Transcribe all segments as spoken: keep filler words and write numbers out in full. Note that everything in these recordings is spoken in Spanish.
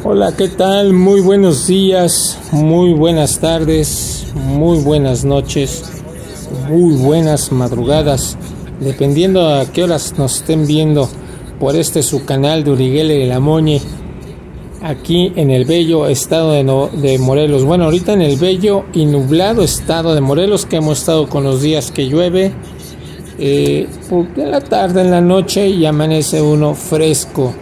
Hola, ¿qué tal? Muy buenos días, muy buenas tardes, muy buenas noches, muy buenas madrugadas, dependiendo a qué horas nos estén viendo por este su canal de Uriel y la Moñe, aquí en el bello estado de, no, de Morelos. Bueno, ahorita en el bello y nublado estado de Morelos, que hemos estado con los días que llueve, eh, en la tarde, en la noche, y amanece uno fresco.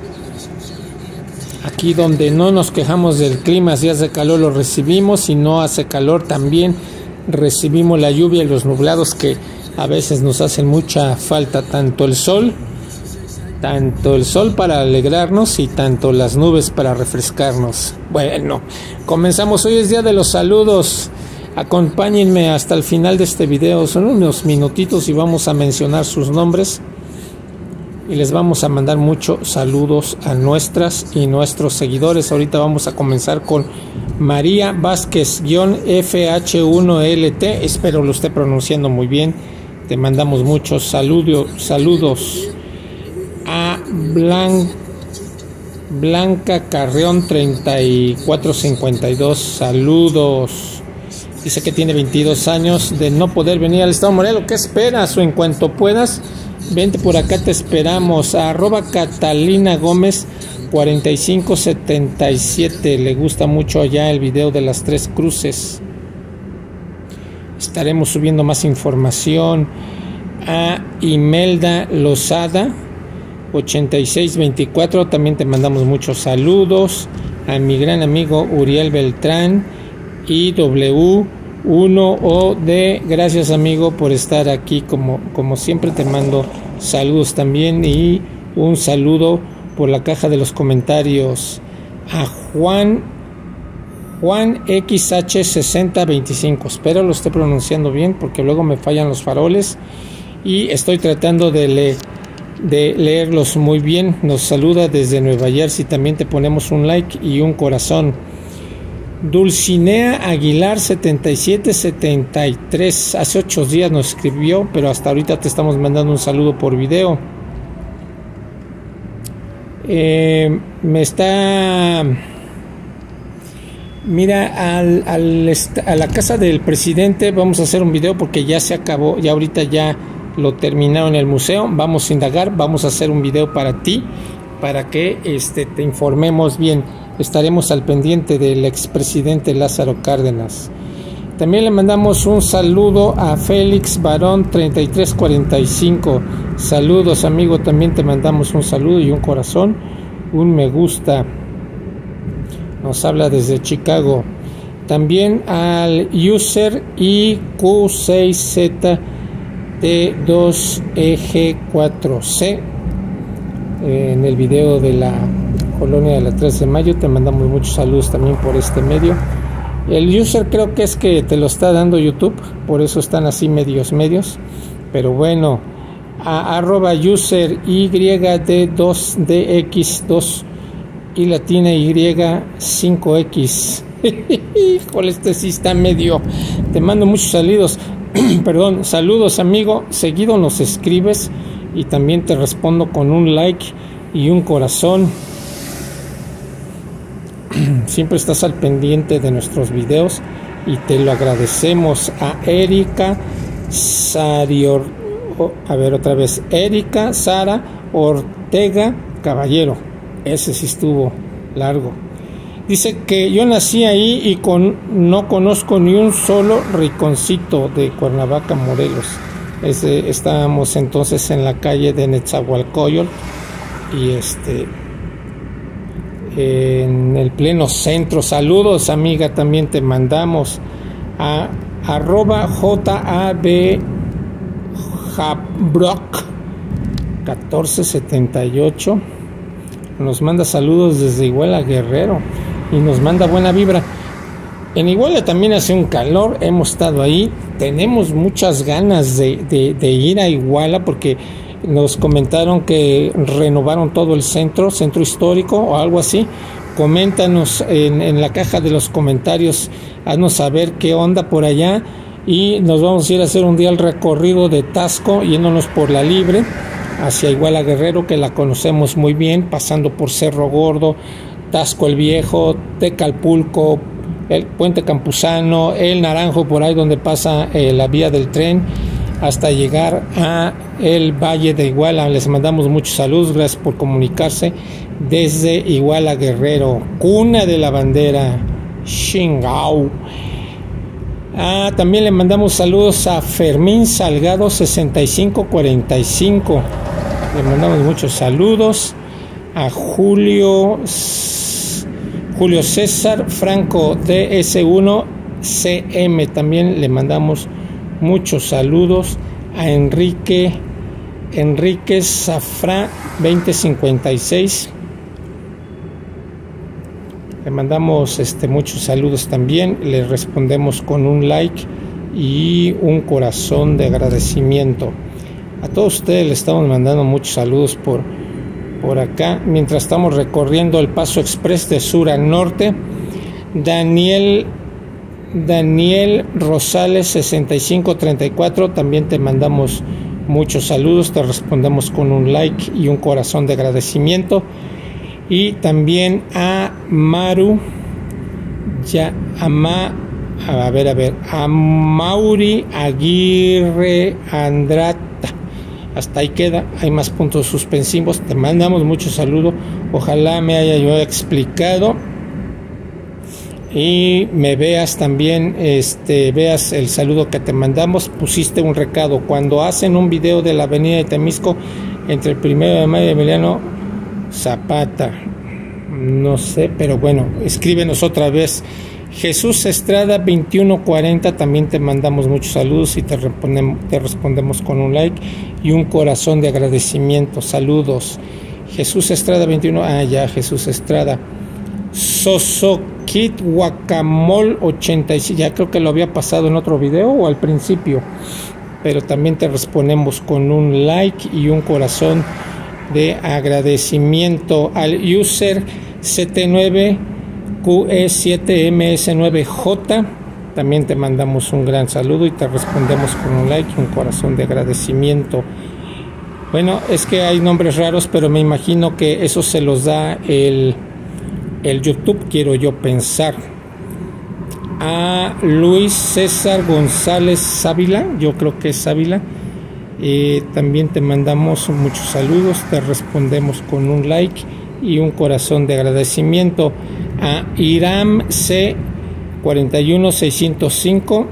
Aquí donde no nos quejamos del clima, si hace calor lo recibimos, si no hace calor también recibimos la lluvia y los nublados que a veces nos hacen mucha falta, tanto el sol, tanto el sol para alegrarnos y tanto las nubes para refrescarnos. Bueno, comenzamos. Hoy es día de los saludos. Acompáñenme hasta el final de este video, son unos minutitos y vamos a mencionar sus nombres. Y les vamos a mandar muchos saludos a nuestras y nuestros seguidores. Ahorita vamos a comenzar con María Vázquez-F H uno L T. Espero lo esté pronunciando muy bien. Te mandamos muchos saludos. Saludos a Blan, Blanca Carreón treinta y cuatro cincuenta y dos. Saludos. Dice que tiene veintidós años de no poder venir al estado de Morelos. ¿Qué esperas? O en cuanto puedas, vente por acá, te esperamos. A arroba Catalina Gómez cuarenta y cinco setenta y siete. Le gusta mucho allá el video de las tres cruces. Estaremos subiendo más información. A Imelda Lozada ochenta y seis veinticuatro. También te mandamos muchos saludos. A mi gran amigo Uriel Beltrán I W uno O D, gracias amigo por estar aquí, como, como siempre te mando saludos también, y un saludo por la caja de los comentarios. A Juan Juan X H sesenta veinticinco, espero lo esté pronunciando bien porque luego me fallan los faroles y estoy tratando de, le, de leerlos muy bien. Nos saluda desde Nueva Jersey, también te ponemos un like y un corazón. Dulcinea Aguilar setenta y siete setenta y tres, hace ocho días nos escribió, pero hasta ahorita te estamos mandando un saludo por video. Eh, me está... Mira, al, al, a la casa del presidente vamos a hacer un video porque ya se acabó, ya ahorita ya lo terminaron en el museo. Vamos a indagar, vamos a hacer un video para ti, para que este, te informemos bien. Estaremos al pendiente del expresidente Lázaro Cárdenas. También le mandamos un saludo a Félix Barón treinta y tres cuarenta y cinco. Saludos amigo, también te mandamos un saludo y un corazón, un me gusta. Nos habla desde Chicago. También al user I Q seis Z T dos E G cuatro C. En el video de la Colonia de la tres de mayo te mandamos muchos saludos también por este medio. El user creo que es que te lo está dando YouTube, por eso están así medios medios, pero bueno. A arroba user Y D dos D X dos y latina Y cinco X. Híjole, este sí está medio. Te mando muchos saludos. Perdón, saludos amigo, seguido nos escribes y también te respondo con un like y un corazón. Siempre estás al pendiente de nuestros videos y te lo agradecemos. A Erika Sarior, a ver otra vez, Erika Sara Ortega Caballero, ese sí estuvo largo. Dice que yo nací ahí y con, no conozco ni un solo rinconcito de Cuernavaca, Morelos. Ese, estábamos entonces en la calle de Netzahualcoyotl y este en el pleno centro. Saludos amiga, también te mandamos. A arroba J A B Jabrock catorce setenta y ocho nos manda saludos desde Iguala, Guerrero, y nos manda buena vibra. En Iguala también hace un calor, hemos estado ahí, tenemos muchas ganas de, de, de ir a Iguala porque nos comentaron que renovaron todo el centro, centro histórico o algo así. Coméntanos en, en la caja de los comentarios, haznos saber qué onda por allá y nos vamos a ir a hacer un día el recorrido de Tasco, yéndonos por la Libre hacia Iguala Guerrero, que la conocemos muy bien, pasando por Cerro Gordo, Tasco el Viejo, Tecalpulco, el Puente Campuzano, el Naranjo, por ahí donde pasa eh, la vía del tren, hasta llegar a el Valle de Iguala. Les mandamos muchos saludos, gracias por comunicarse desde Iguala Guerrero, cuna de la bandera Xingao. Ah, también le mandamos saludos a Fermín Salgado sesenta y cinco cuarenta y cinco. Le mandamos muchos saludos a Julio Julio César Franco D S uno C M. También le mandamos muchos saludos a Enrique Enrique Zafra veinte cincuenta y seis. Le mandamos este, muchos saludos también. Le respondemos con un like y un corazón de agradecimiento. A todos ustedes les estamos mandando muchos saludos por, por acá. Mientras estamos recorriendo el Paso Express de sur a norte. Daniel Daniel Rosales sesenta y cinco treinta y cuatro. También te mandamos muchos saludos. Te respondemos con un like y un corazón de agradecimiento. Y también a Maru, ya, a, Ma, a ver, a ver, a Mauri Aguirre Andrata. Hasta ahí queda, hay más puntos suspensivos. Te mandamos muchos saludos. Ojalá me haya yo explicado y me veas también, este, veas el saludo que te mandamos. Pusiste un recado. Cuando hacen un video de la avenida de Temisco entre el primero de mayo y Emiliano Zapata, no sé, pero bueno, escríbenos otra vez. Jesús Estrada veintiuno cuarenta, también te mandamos muchos saludos y te respondemos, te respondemos con un like y un corazón de agradecimiento. Saludos. Jesús Estrada veintiuno, ah ya, Jesús Estrada. Sosokit Guacamol ochenta y seis, ya creo que lo había pasado en otro video o al principio, pero también te respondemos con un like y un corazón de agradecimiento. Al user C T nueve Q E siete M S nueve J también te mandamos un gran saludo y te respondemos con un like y un corazón de agradecimiento. Bueno, es que hay nombres raros, pero me imagino que eso se los da el, el YouTube, quiero yo pensar. A Luis César González Sávila, yo creo que es Sávila. Eh, también te mandamos muchos saludos, te respondemos con un like y un corazón de agradecimiento. A Iram C cuarenta y uno seiscientos cinco,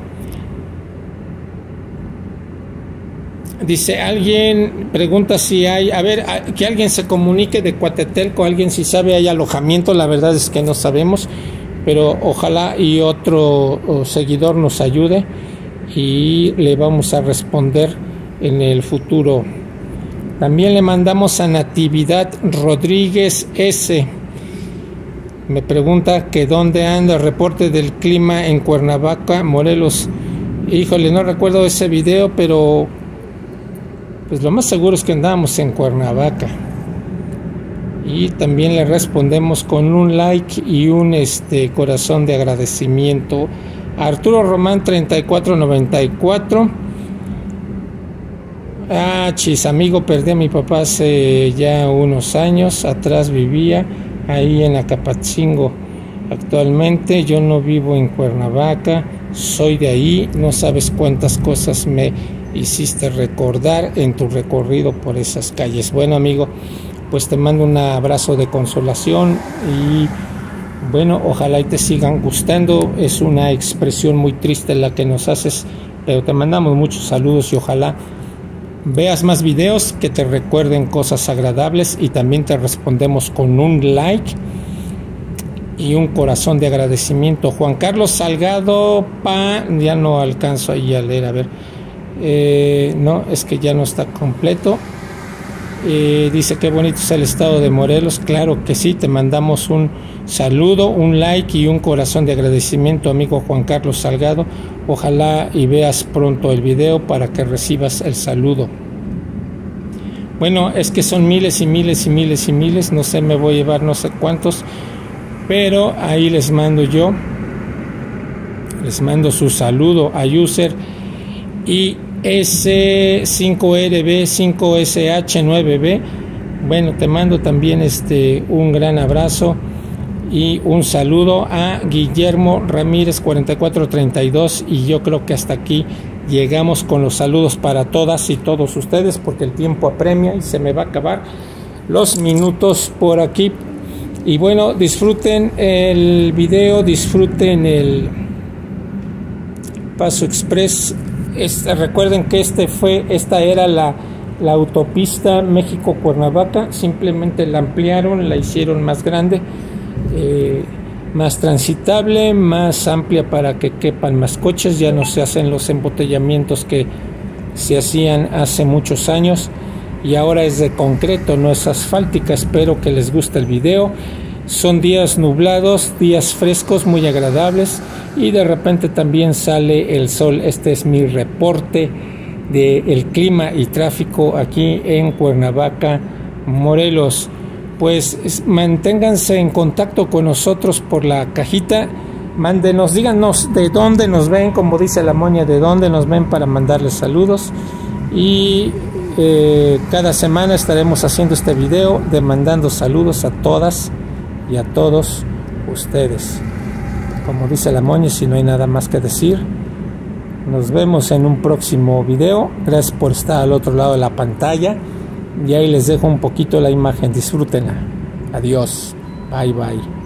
dice, alguien pregunta si hay, a ver, a, que alguien se comunique de Coatetelco, alguien si sabe hay alojamiento. La verdad es que no sabemos, pero ojalá y otro o, seguidor nos ayude y le vamos a responder en el futuro. También le mandamos a Natividad Rodríguez S. Me pregunta que dónde anda el reporte del clima en Cuernavaca, Morelos. Híjole, no recuerdo ese video, pero pues lo más seguro es que andábamos en Cuernavaca. Y también le respondemos con un like y un este corazón de agradecimiento. Arturo Román treinta y cuatro noventa y cuatro. Ah, chis, amigo, perdí a mi papá hace ya unos años atrás, vivía ahí en Acapatzingo. Actualmente yo no vivo en Cuernavaca, soy de ahí. No sabes cuántas cosas me hiciste recordar en tu recorrido por esas calles. Bueno, amigo, pues te mando un abrazo de consolación y bueno, ojalá y te sigan gustando. Es una expresión muy triste la que nos haces, pero te mandamos muchos saludos y ojalá veas más videos que te recuerden cosas agradables y también te respondemos con un like y un corazón de agradecimiento. Juan Carlos Salgado Pa, ya no alcanzo ahí a leer, a ver, eh, no, es que ya no está completo. Eh, dice que bonito es el estado de Morelos. Claro que sí, te mandamos un saludo, un like y un corazón de agradecimiento, amigo Juan Carlos Salgado. Ojalá y veas pronto el video para que recibas el saludo. Bueno, es que son miles y miles y miles y miles, no sé, me voy a llevar no sé cuántos, pero ahí les mando yo, les mando su saludo a user y S cinco R B cinco S H nueve B. Bueno, te mando también este un gran abrazo y un saludo a Guillermo Ramírez cuarenta y cuatro treinta y dos, y yo creo que hasta aquí llegamos con los saludos para todas y todos ustedes, porque el tiempo apremia y se me va a acabar los minutos por aquí. Y bueno, disfruten el video, disfruten el Paso Express. Este, recuerden que este fue, esta era la, la autopista México-Cuernavaca, simplemente la ampliaron, la hicieron más grande, eh, más transitable, más amplia para que quepan más coches. Ya no se hacen los embotellamientos que se hacían hace muchos años, y ahora es de concreto, no es asfáltica. Espero que les guste el video. Son días nublados, días frescos, muy agradables, y de repente también sale el sol. Este es mi reporte del clima y tráfico aquí en Cuernavaca, Morelos. Pues manténganse en contacto con nosotros por la cajita. Mándenos, díganos de dónde nos ven, como dice la moña, de dónde nos ven para mandarles saludos. Y eh, cada semana estaremos haciendo este video de mandando saludos a todas y a todos ustedes. Como dice la moña, si no hay nada más que decir, nos vemos en un próximo video. Gracias por estar al otro lado de la pantalla, y ahí les dejo un poquito la imagen. Disfrútenla. Adiós. Bye bye.